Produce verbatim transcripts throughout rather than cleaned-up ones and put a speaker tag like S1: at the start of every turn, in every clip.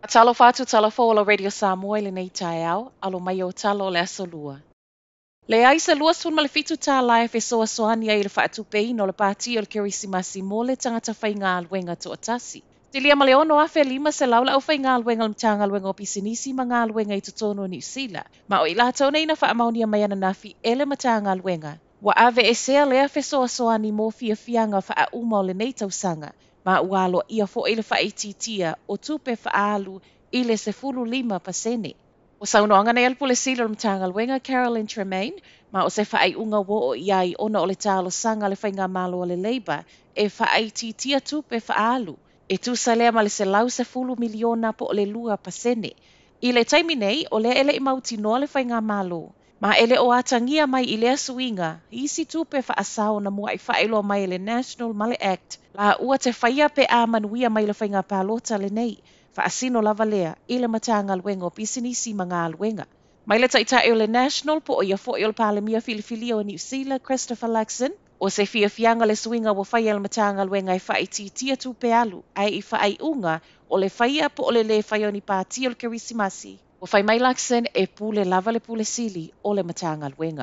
S1: Talo fatu tala fola Radio Samoa le nei tai au, alo mai o talo le aso lua. Le aisa lua sun ma le fitu tā lae fe soa soani ai le whaatu pei no le pāti o le kirisimasi mo le tangata whai ngā alwenga to atasi. Te lia ma le ono afe lima se laula au whai ngā alwenga le mtanga alwenga o pisinisi ma ngā alwenga i tutono New Zealand. Ma o i la tau nei na wha amaunia mai ana nafi ele matanga alwenga. Wa ave e sea lea fe soa soani mo fia fianga wha a uma o le nei tausanga. Ma ualo ia fo ele wha ititia o tupe wha alu ile se fulu lima pasene. O saunoanga nei alpule sila o mtanga alwenga Caroline Tremaine, ma o se whaai unga wo o iai ona o le tālo sanga le whainga malo o le Labour, e whaai titia tupe whaalu. E tu sa lea ma le se lau se fulu miliona po o le lua pasene. I le taimi nei, o le ele i mauti noa le whainga malo. Ma ele o atangia mai i lea suinga, isi tupe whaasao na mua i whaelo mai le National Male Act, la ua te whaia pe a manuia mai le whainga palota le nei. Faasino lava lea i le matanga alwenga o pisinisi ma ngā alwenga. Mai le taitai o le National po o ia fo i o le palemia filifili o New Zealand Christopher Luxon, o se fia fianga le suinga wa whaia le matanga alwenga i whai titia tupe alu, ai i whai unga o le whaia po o le le whaia o ni pāti o le kirisimasi. O whai mai Luxon e pule lava le pule sili o le matanga alwenga.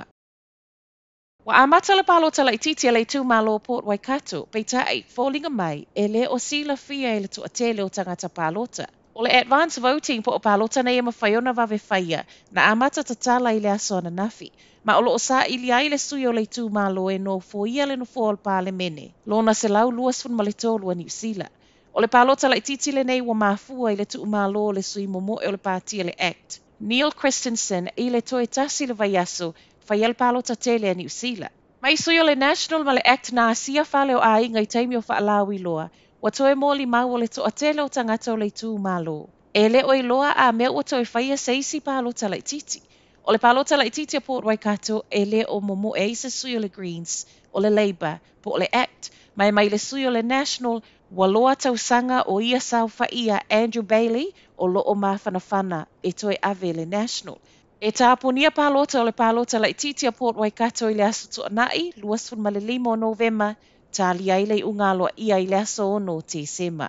S1: Wa amata le palota la ititia le tu malo Port Waikato, peitai, fōlinga mai, e le o sila fia e le tu atele o tangata palota. O le advance voting po o palota nei e mawhaiona vave whaia, na amata tatala i le aso ana nafi. Ma o lo o sa ili ai le sui o le tu malo e no fo ia le no fo al pale mene. Lona se lau luas fun malitolu a New Zealand. O le palota la ititi le nei wa mafua i le tu malo le sui momo e o le pātia le Act. Neil Christensen i le toe tasi le vaiaso, whaiel palota tele a New Zealand. Mai sui o le National ma le Act na asia whale o a inga i taimi o whaalawi loa, wa toe mōli mau o le to atele o tangata o le tū malo. E le o i loa a mea o toe whaia seisi palota la ititi. O le palota la ititi a Port Waikato e le o momo e se sui o le Greens, o le Labour, po o le Act, mai mai le sui o le National, wa loa tausanga o ia sau whaia Andrew Bailey o lo o mawhanawhana e toe ave le National. E tāponia palota o le palota la ititi a Port Waikato i le aso tu anai, luas fun ma le lima o Novema, tā lia i le ungalo ia i le aso ono te sema.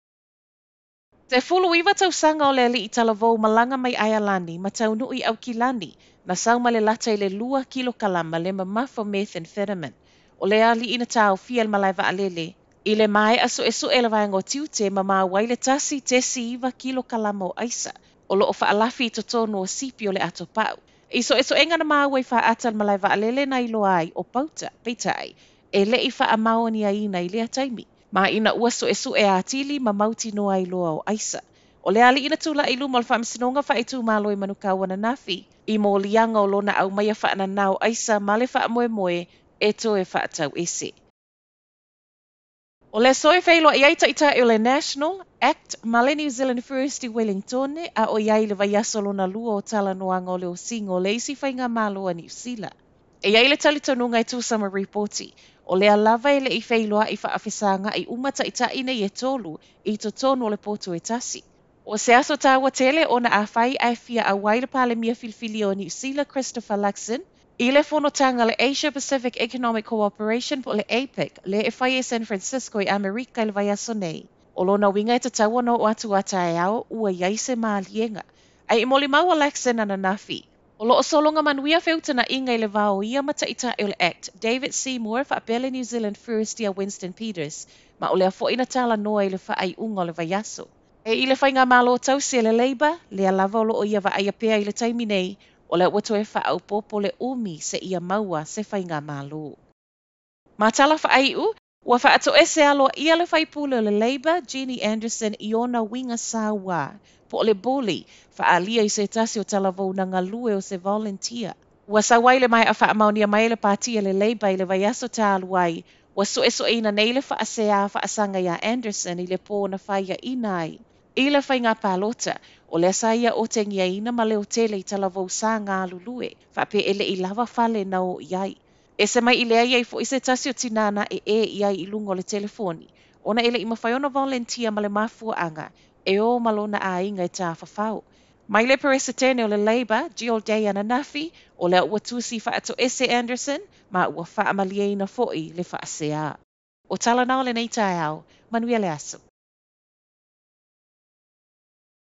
S1: Te fulu iwa tausanga o le ali i talavou malanga mai Aialani, ma taunu i au kilani, na sauma le lata i le lua kilo kalama le mamafo methamphetamine. O le ali ina tau fiel malai va alele. I le mai aso esu e le vaengo tiute ma maa waile tasi tesi iwa kilo kalama o aisa. O lo o faalafi i totono o sipi o le ato pau. I so eso enga na maa wai faa atan malai va alele na ilo ai o pauta, peitai, e le i faa maoni a ina i lea taimi. Ma ina ua so esu e atili ma mauti noa i loa o aisa. O le ali ina tula i luma o le whaamisinonga wha i tū malo i manuka wana nafi, i mo lianga o lona au maia wha ana nao aisa ma le wha moe moe e toe wha atau ese. O le soe whailo i aita ita o le National Act ma le New Zealand First i Wellington a o iai le vaiaso lona lua o tala noanga o le o singo le isi whainga malo a New Zealand. E iai le talitonunga i tūsama reporti, o lea lava e le i whailoa i whaafisanga i umata ita ina i e tolu i to tono le poto e tasi. O se aso tawa tele o na a whai ai fia a waira pale mia filfili o New Zealand Christopher Luxon, i le whanotanga le Asia Pacific Economic Cooperation po le A P E C, le e whai e San Francisco i Amerika i le vaiaso nei. O lona winga e ta tawa no o atu ata e ao, ua iai se maalienga. Ai i moli maua Luxon ana nafi. O loo solonga manuia feutana inga i le vao ia mata ita e le Act, David Seymour fa apele New Zealand First ia Winston Peters, ma o lea fo ina tala noa i le whaai unga o le vaiaso. E i le whainga malo tausi e le Labour, lea lava o loo ia va aia pea i le taimi nei, o le watu e wha au popo le umi se ia maua se whainga malo. Ma tala whaai u, ua wha ato e se aloa ia le whaipule o le Labour, Jeannie Anderson i ona winga sawa, po o le boli, wha alia i se tasi o talavou na ngalue o se volunteer. Ua sa waile mai a wha amaunia mai le pātia le Labour i le vaiaso tā aluai, ua so e so ina nei le wha asea wha asanga ia Anderson i le pō na whaia inai. I le whainga pālota, o le asaia o tengia ina ma leo tele i talavou sa ngā lulue, wha pe ele i lava whale na o iai. E se mai i lea iai fo i se tasi o tinana e e iai i lungo le telefoni, ona ele i mawhaiona volunteer ma le mafua anga, e o malona a inga i tā whawhau. Mai le peresetene o le Labour, Jill Day ana nafi, o le ua tusi wha ato ese Anderson, ma ua wha amalieina fo'i le wha asea. O tala nao le nei tai au, manuia le aso.